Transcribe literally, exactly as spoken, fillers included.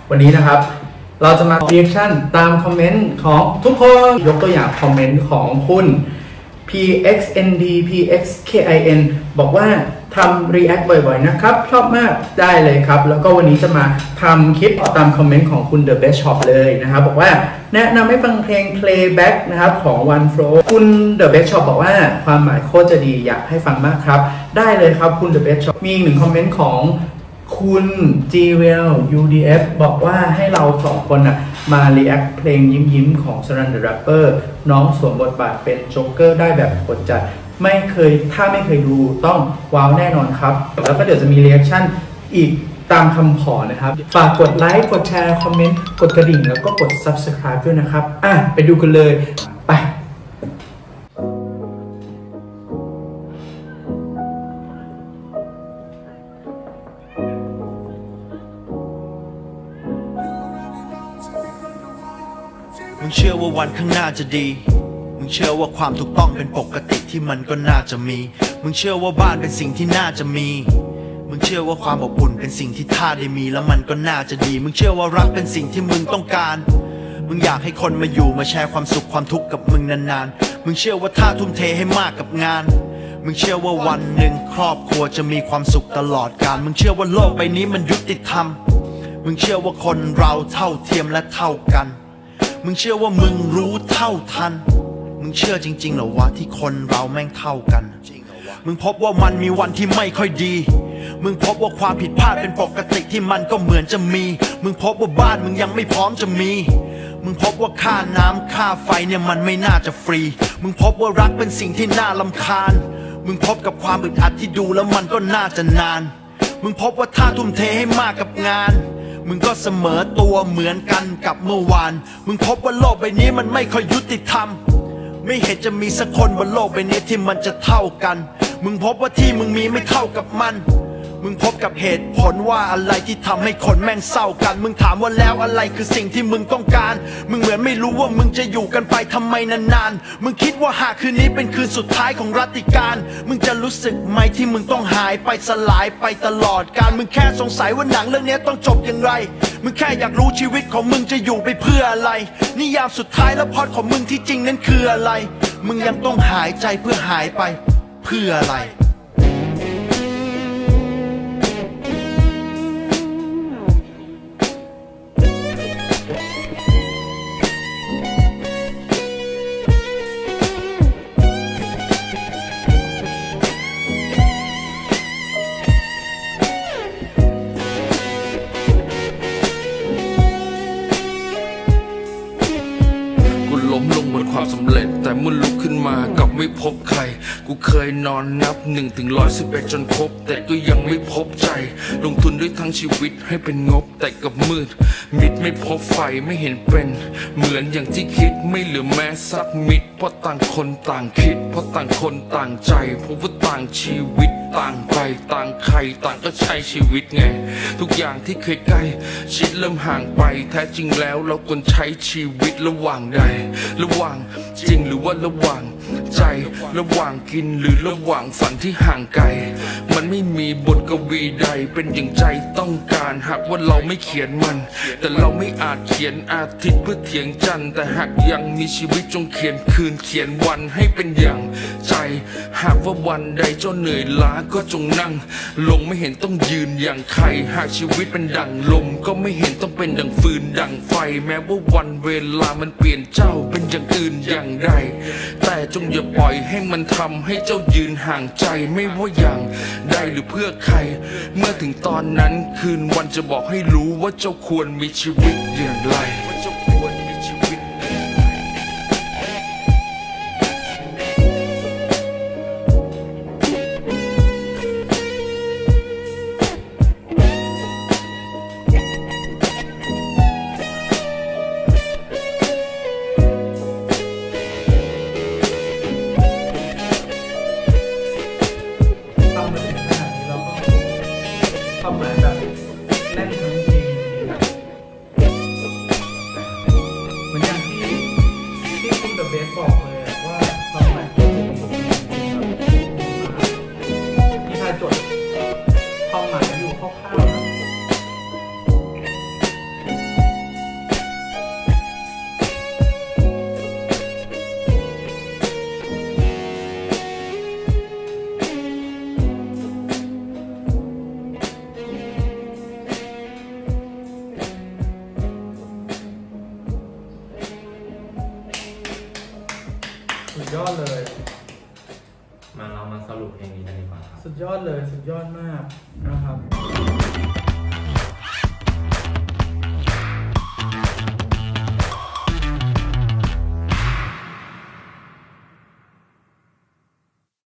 วันนี้นะครับเราจะมา reaction ตามคอมเมนต์ของทุกคนยกตัวอย่างคอมเมนต์ของคุณ พี เอ็กซ์ เอ็น ดี พี เอ็กซ์ เค ไอ เอ็น บอกว่าทำ react บ่อยๆนะครับชอบมากได้เลยครับแล้วก็วันนี้จะมาทำคลิปตามคอมเมนต์ของคุณ The Best Shop เลยนะครับบอกว่าแนะนำให้ฟังเพลง Playback นะครับของ One Flow คุณ The Best Shop บอกว่าความหมายโคตรจะดีอยากให้ฟังมากครับได้เลยครับคุณ The Best Shop มีอีกหนึ่งคอมเมนต์ของคุณ จี เวล ยู ดี เอฟ บอกว่าให้เราสองคนนะมา react เพลงยิ้มยิ้มของ Saran the Rapper น้องสวมบทบาทเป็นโจ๊กเกอร์ได้แบบกดจัดไม่เคยถ้าไม่เคยดูต้องว้าวแน่นอนครับแล้วก็เดี๋ยวจะมี reaction อีกตามคำขอนะครับฝากกดไลค์กดแชร์คอมเมนต์กดกระดิ่งแล้วก็กด Subscribe ด้วยนะครับอ่ะไปดูกันเลยไปมึงเชื่อว่าวันข้างหน้าจะดีมึงเชื่อว่าความถูกต้องเป็นปกติที่มันก็น่าจะมีมึงเชื่อว่าบ้านเป็นสิ่งที่น่าจะมีมึงเชื่อว่าความอบอุ่นเป็นสิ่งที่ถ้าได้มีแล้วมันก็น่าจะดีมึงเชื่อว่ารักเป็นสิ่งที่มึงต้องการมึงอยากให้คนมาอยู่มาแชร์ความสุขความทุกข์กับมึงนานๆมึงเชื่อว่าถ้าทุ่มเทให้มากกับงานมึงเชื่อว่าวันหนึ่งครอบครัวจะมีความสุขตลอดกาลมึงเชื่อว่าโลกใบนี้มันยุติธรรมมึงเชื่อว่าคนเราเท่าเทียมและเท่ากันมึงเชื่อว่ามึงรู้เท่าทันมึงเชื่อจริงๆเหรอวะที่คนเราแม่งเท่ากันมึงพบว่ามันมีวันที่ไม่ค่อยดีมึงพบว่าความผิดพลาดเป็นปกติที่มันก็เหมือนจะมีมึงพบว่าบ้านมึงยังไม่พร้อมจะมีมึงพบว่าค่าน้ำค่าไฟเนี่ยมันไม่น่าจะฟรีมึงพบว่ารักเป็นสิ่งที่น่ารำคาญมึงพบกับความอึดอัดที่ดูแล้วมันก็น่าจะนานมึงพบว่าถ้าทุ่มเทให้มากกับงานมึงก็เสมอตัวเหมือนกันกับเมื่อวานมึงพบว่าโลกใบนี้มันไม่ค่อยยุติธรรมไม่เห็นจะมีสักคนบนโลกใบนี้ที่มันจะเท่ากันมึงพบว่าที่มึงมีไม่เท่ากับมันมึงพบกับเหตุผลว่าอะไรที่ทำให้คนแม่งเศร้ากันมึงถามว่าแล้วอะไรคือสิ่งที่มึงต้องการมึงเหมือนไม่รู้ว่ามึงจะอยู่กันไปทำไมนานๆมึงคิดว่าหากคืนนี้เป็นคืนสุดท้ายของรัตติการมึงจะรู้สึกไหมที่มึงต้องหายไปสลายไปตลอดกาลมึงแค่สงสัยว่าหนังเรื่องนี้ต้องจบอย่างไรมึงแค่อยากรู้ชีวิตของมึงจะอยู่ไปเพื่ออะไรนิยามสุดท้ายแล้วพอดของมึงที่จริงนั้นคืออะไรมึงยังต้องหายใจเพื่อหายไปเพื่ออะไรล้มลงบนความสำเร็จแต่เมื่อลุกขึ้นมากับไม่พบใครกูเคยนอนนับหนึ่งถึงร้อยสิบเอ็ดจนครบแต่ก็ยังไม่พบใจลงทุนด้วยทั้งชีวิตให้เป็นงบแต่กับมืดมิดไม่พบไฟไม่เห็นเป็นเหมือนอย่างที่คิดไม่เหลือแม้สักมิดเพราะต่างคนต่างคิดเพราะต่างคนต่างใจเพราะว่าต่างชีวิตต่างไปต่างใครต่างก็ใช้ชีวิตไงทุกอย่างที่เคยใกล้ชิดเริ่มห่างไปแท้จริงแล้วเราควรใช้ชีวิตระหว่างใดระหว่างจริงหรือว่าระหว่างใจระหว่างกินหรือระหว่างฝันที่ห่างไกลมันไม่มีบทกวีใดเป็นอย่างใจต้องการหากว่าเราไม่เขียนมันแต่เราไม่อาจเขียนอาทิตย์เพื่อเถียงจันทร์แต่หากยังมีชีวิตจงเขียนคืนเขียนวันให้เป็นอย่างใจหากว่าวันใดเจ้าเหนื่อยล้าก็จงนั่งลงไม่เห็นต้องยืนอย่างใครหากชีวิตเป็นดั่งลมก็ไม่เห็นต้องเป็นดั่งฟืนดั่งไฟแม้ว่าวันเวลามันเปลี่ยนเจ้าเป็นอย่างอื่นอย่างใดแต่จงอย่าปล่อยให้มันทำให้เจ้ายืนห่างใจไม่ว่าอย่างใดหรือเพื่อใครเมื่อถึงตอนนั้นคืนวันจะบอกให้รู้ว่าเจ้าควรมีชีวิตอย่างไรความหมายแบบแน่นทั้งเพลงเหมือนอย่างที่ที่คุณเดอะเบสบอกเลยว่าความหมายของเพลงที่ทายจดความหมายอยู่คร่าวๆนะยอดมากนะครับ